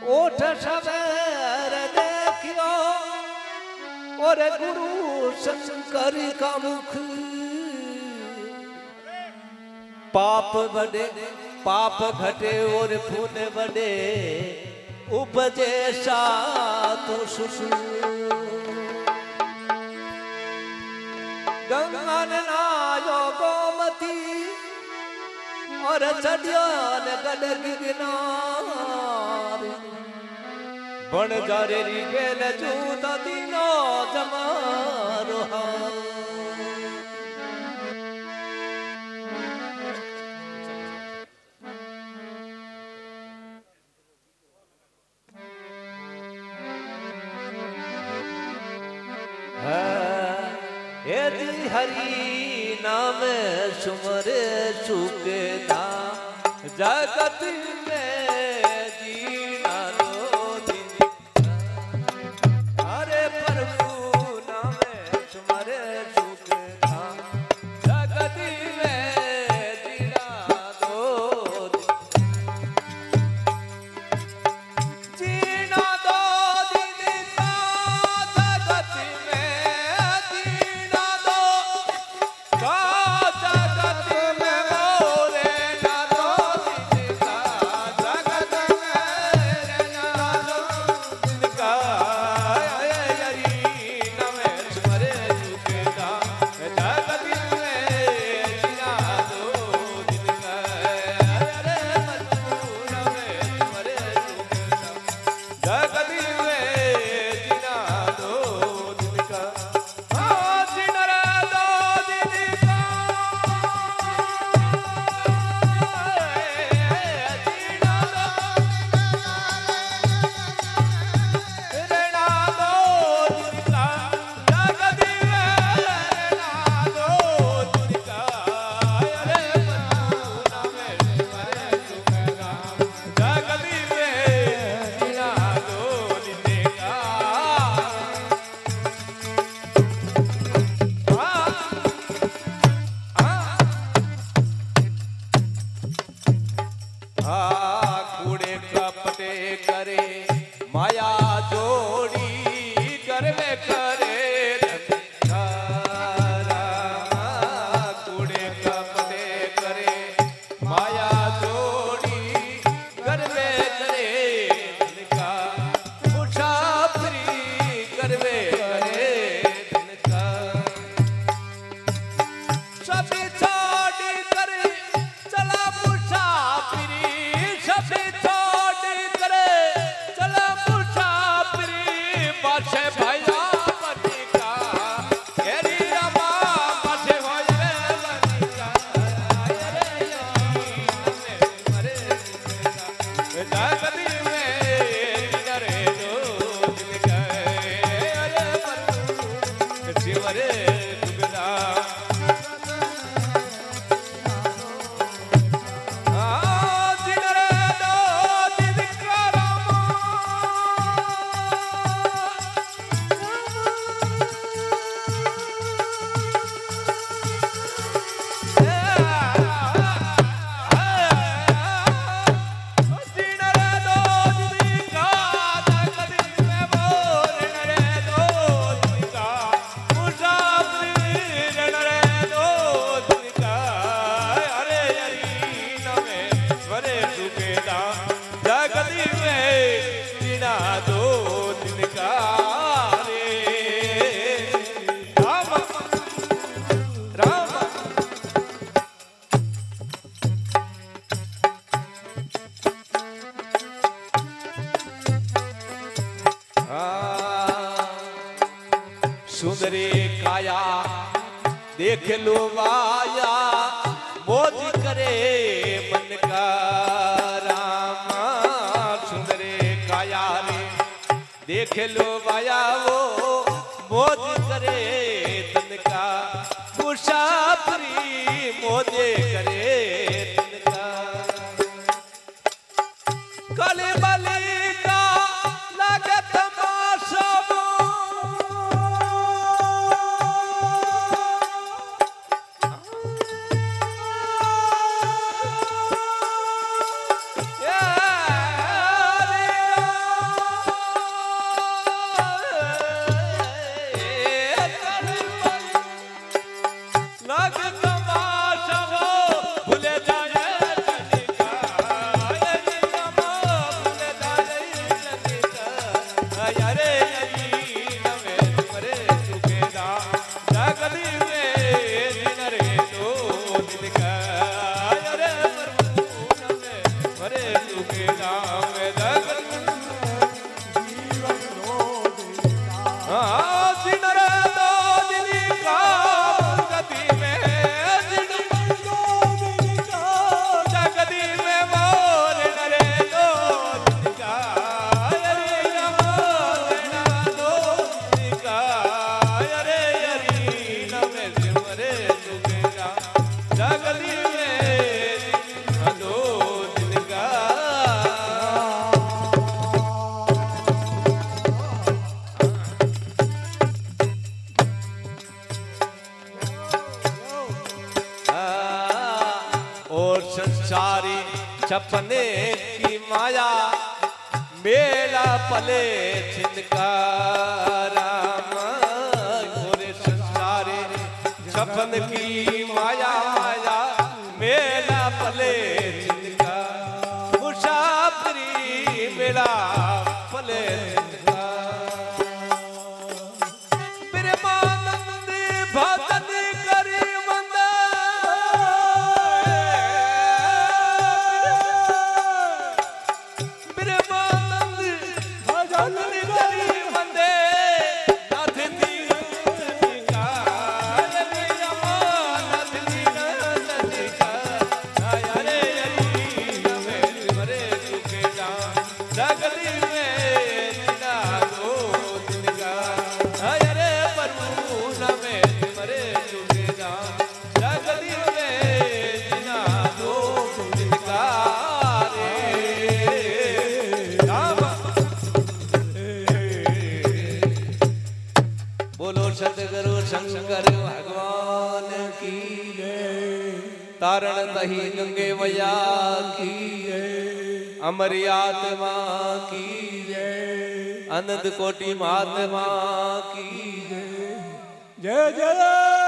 ओठ सवेर देखियो और गुरु शंकर का मुख पाप घटे और पुण्य बढ़े उपजे सातो सुसु गंगा ने नायो गोमती और चढ़ियो ने गडग गिनार बन जारे री गेल जूत दिनो जमारो यदि हरि नाम सुमरे सुखदा जगत में जीना दो दिन हरे प्रभु नाम सुमरे सुखदा जगत में जीना दो जीना दो दिन का जगत में सुंदरी काया देख लो वाया मौज करे मन का रामा सुंदरी काया रे देख लो वाया वो मौज करे तन का मुसाफरी मौजे करे तन का काले बाले का लगे तमाशा सिमरे सुखे राम जगत जीवन रो देना दिन रे दो दिन का गति में दिन दो दिन का जगती में मोर रे दो दिन का अरे मोर दो दिन का अरे हरि नाम सिमरे सुखे राम जगती संसारी छपने की माया मेला पले छिंदका राम गोरे संसारी छपन की माया माया मेला पले छिंदका मुसाफरी मेला पले छिंदका प्रेमानंद भजन करी सतगुरु शंकर भगवान की जय। तारण तही गंगे मैया की जय। अमर आत्मा की जय। अनंत कोटि महात्मा की जय। जय जय।